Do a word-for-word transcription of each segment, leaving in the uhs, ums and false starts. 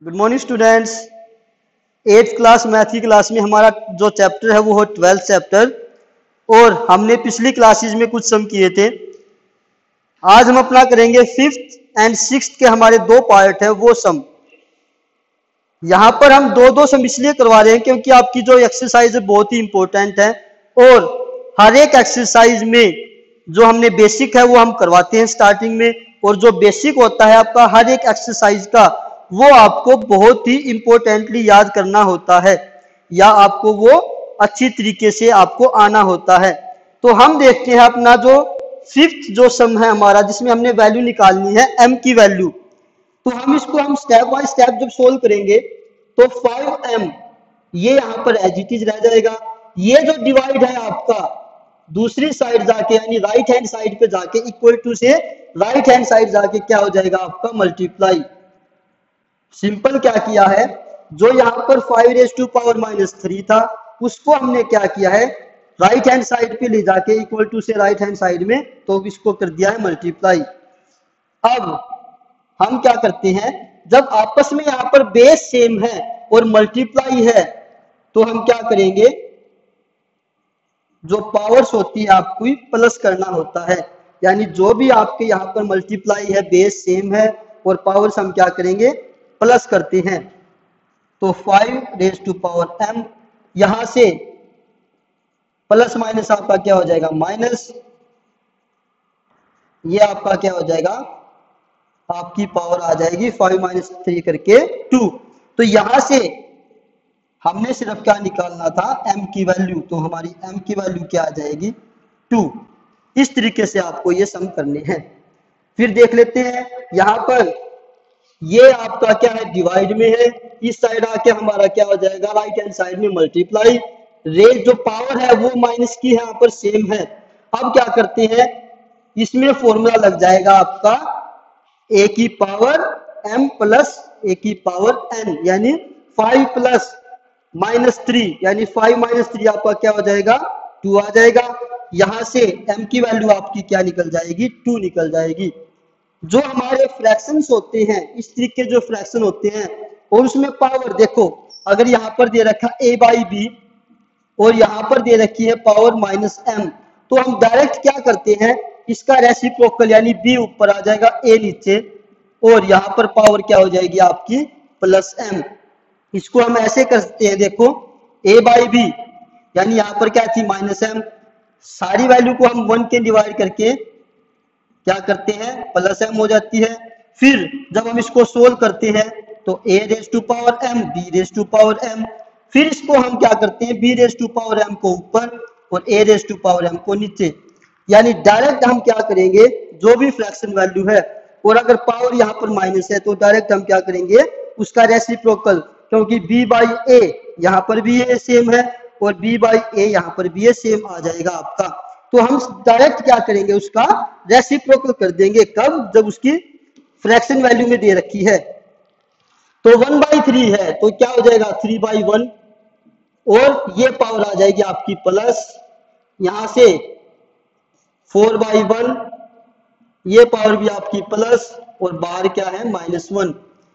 Good morning students. Eighth class math की class में हमारा जो चैप्टर है वो है ट्वेल्थ चैप्टर, और हमने पिछली क्लासेस में कुछ सम किए थे। आज हम अपना करेंगे फिफ्थ एंड सिक्स्थ के हमारे दो पार्ट है वो सम। यहाँ पर हम दो दो सम इसलिए करवा रहे हैं क्योंकि आपकी जो एक्सरसाइज है बहुत ही इंपॉर्टेंट है, और हर एक एक्सरसाइज में जो हमने बेसिक है वो हम करवाते हैं स्टार्टिंग में, और जो बेसिक होता है आपका हर एक एक्सरसाइज का वो आपको बहुत ही इंपॉर्टेंटली याद करना होता है, या आपको वो अच्छी तरीके से आपको आना होता है। तो हम देखते हैं अपना जो फिफ्थ जो सम है हमारा, जिसमें हमने वैल्यू निकालनी है m की वैल्यू। तो हम इसको हम स्टेप बाय स्टेप जब सोल्व करेंगे तो फाइव एम ये यहां पर एज इट इज रह जाएगा। ये जो डिवाइड है आपका दूसरी साइड जाके यानी राइट हैंड साइड पे जाके इक्वल टू से राइट हैंड साइड जाके क्या हो जाएगा आपका मल्टीप्लाई। सिंपल क्या किया है, जो यहां पर five raise to power minus three था उसको हमने क्या किया है राइट हैंड साइड पे ले जाके इक्वल टू से राइट हैंड साइड में, तो इसको कर दिया है मल्टीप्लाई। अब हम क्या करते हैं, जब आपस में यहां पर बेस सेम है और मल्टीप्लाई है तो हम क्या करेंगे, जो पावर्स होती है आपको प्लस करना होता है। यानी जो भी आपके यहां पर मल्टीप्लाई है बेस सेम है और पावर्स हम क्या करेंगे प्लस करते हैं। तो five raise to power M, यहां से प्लस माइनस आपका क्या हो जाएगा माइनस, ये आपका क्या हो जाएगा आपकी पावर आ जाएगी फाइव माइनस थ्री करके टू। तो यहां से हमने सिर्फ क्या निकालना था m की वैल्यू, तो हमारी m की वैल्यू क्या आ जाएगी टू। इस तरीके से आपको ये सम करने हैं। फिर देख लेते हैं यहां पर ये आपका क्या है डिवाइड में है, इस साइड आके हमारा क्या हो जाएगा राइट हैंड साइड में मल्टीप्लाई। रेज जो पावर है वो माइनस की यहाँ पर सेम है। अब क्या करते हैं, इसमें फॉर्मूला लग जाएगा आपका a की पावर m प्लस a की पावर n, यानी फाइव प्लस माइनस थ्री, यानी फाइव माइनस थ्री आपका क्या हो जाएगा टू आ जाएगा। यहां से m की वैल्यू आपकी क्या निकल जाएगी टू निकल जाएगी। जो हमारे फ्रैक्शंस होते हैं इस तरीके जो फ्रैक्शन होते हैं और उसमें पावर देखो, अगर यहां पर दे रखा a बाई बी और यहां पर दे रखी है पावर माइनस एम, तो हम डायरेक्ट क्या करते हैं इसका रेसिप्रोकल यानी b ऊपर आ जाएगा a नीचे, और यहां पर पावर क्या हो जाएगी आपकी प्लस m। इसको हम ऐसे कर सकते हैं, देखो a बाई बी यानी यहां पर क्या थी माइनस एम, सारी वैल्यू को हम वन के डिवाइड करके क्या करते हैं प्लस एम हो जाती है। फिर जब हम इसको सोल्व करते हैं तो a raise to power m b raise to power m, फिर इसको हम क्या करते हैं b raise to power m को ऊपर और a raise to power m को नीचे। यानी डायरेक्ट हम क्या करेंगे जो भी फ्रैक्शन वैल्यू है, और अगर पावर यहाँ पर माइनस है तो डायरेक्ट हम क्या करेंगे उसका रेसिप्रोकल, क्योंकि b बाई a यहाँ पर भी ये सेम है और b बाई a यहाँ पर भी ये सेम आ जाएगा आपका। तो हम डायरेक्ट क्या करेंगे उसका रेसिप्रोकल कर देंगे, कब जब उसकी फ्रैक्शन वैल्यू में दे रखी है। तो वन बाई थ्री है तो क्या हो जाएगा थ्री बाई वन, और ये पावर आ जाएगी आपकी प्लस, यहां से फोर बाई वन, ये पावर भी आपकी प्लस, और बाहर क्या है माइनस वन।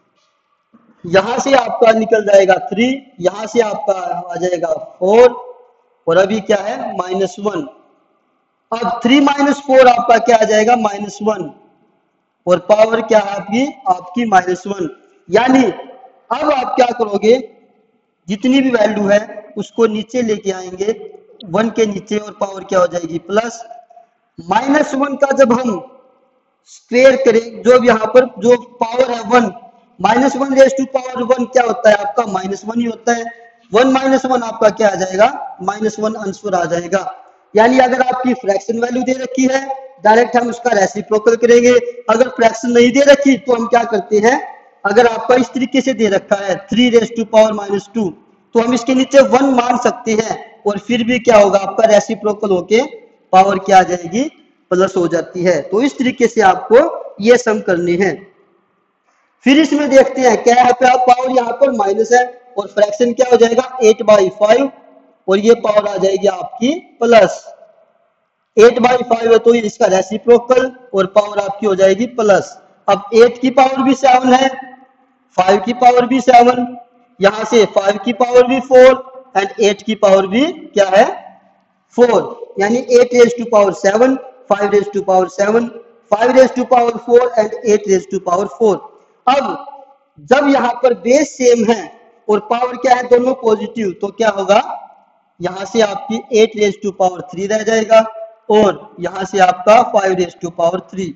यहां से आपका निकल जाएगा थ्री, यहां से आपका आ जाएगा फोर, और अभी क्या है माइनस वन। अब थ्री माइनस फोर आपका क्या आ जाएगा माइनस वन, और पावर क्या है आपकी आपकी माइनस वन। यानी अब आप क्या करोगे जितनी भी वैल्यू है उसको नीचे लेके आएंगे वन के नीचे, और पावर क्या हो जाएगी प्लस। माइनस वन का जब हम स्क्वायर करें, जो यहाँ पर जो पावर है one, minus one raise to power one क्या होता है आपका माइनस वन ही होता है। वन माइनस वन आपका क्या आ जाएगा माइनस वन आंसर आ जाएगा। यानी अगर आपकी फ्रैक्शन वैल्यू दे रखी है डायरेक्ट हम उसका रेसिप्रोकल करेंगे, अगर फ्रैक्शन नहीं दे रखी तो हम क्या करते हैं, अगर आपका इस तरीके से दे रखा है three raise to power minus two, तो हम इसके नीचे वन मान सकते हैं, और फिर भी क्या होगा आपका रेसिप्रोकल होके पावर क्या आ जाएगी प्लस हो जाती है। तो इस तरीके से आपको ये सम करने हैं। फिर इसमें देखते हैं क्या है पे पावर यहाँ पर माइनस है और फ्रैक्शन क्या हो जाएगा एट बाई फाइव, और ये पावर आ जाएगी आपकी प्लस। एट बाई फाइव है तो इसका रेसिप्रोकल और पावर आपकी हो जाएगी प्लस। अब एट की पावर भी सेवन है, फाइव की पावर भी सेवन, यहां से फाइव की पावर भी फोर एंड एट की पावर भी क्या है फोर, यानी eight raise to power seven, five raise to power seven, five raise to power four and eight raise to power four. अब जब यहाँ पर बेस सेम है और पावर क्या है दोनों पॉजिटिव, तो क्या होगा, यहां से आपकी eight raise to power three रह जाएगा और यहां से आपका five raise to power three,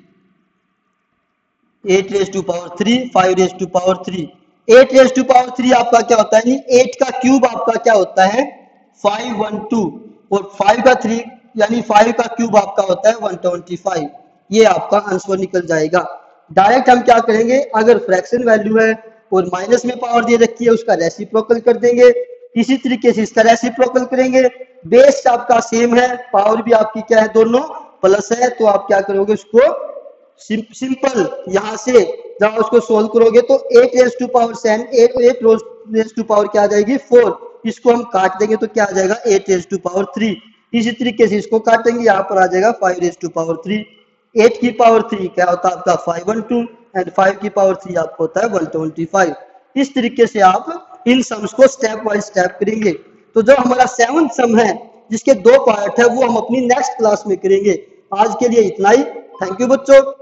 eight raise to power three, five raise to power three. Eight raise to power three आपका क्या होता है, एट का क्यूब आपका क्या होता है फाइव वन टू, और फाइव का थ्री यानी फाइव का क्यूब आपका होता है वन ट्वेंटी फाइव। ये आपका आंसर निकल जाएगा। डायरेक्ट हम क्या करेंगे, अगर फ्रैक्शन वैल्यू है और माइनस में पावर दे रखी है उसका रेसिप्रोकल कर देंगे, इसी तरीके से इसका रेसिप्रोकल करेंगे। बेस आपका सेम है, पावर भी आपकी क्या है दोनों प्लस है, तो आप क्या करोगे उसको सिंपल यहां से जब उसको सोल्व करोगे तो eight raise to power seven, eight eight raise to power क्या आ जाएगी फोर, इसको हम काट देंगे तो क्या आ जाएगा eight raise to power three. इसी तरीके से इसको काटेंगे, यहाँ पर आ जाएगा five raise to power three. Eight की पावर थ्री क्या होता है आपका five one two and five की पावर थ्री आपको होता है वन ट्वेंटी फाइव। इस तरीके से आप इन सम्स को स्टेप बाय स्टेप करेंगे। तो जो हमारा सेवन सम है जिसके दो पार्ट है वो हम अपनी नेक्स्ट क्लास में करेंगे। आज के लिए इतना ही। थैंक यू बच्चों।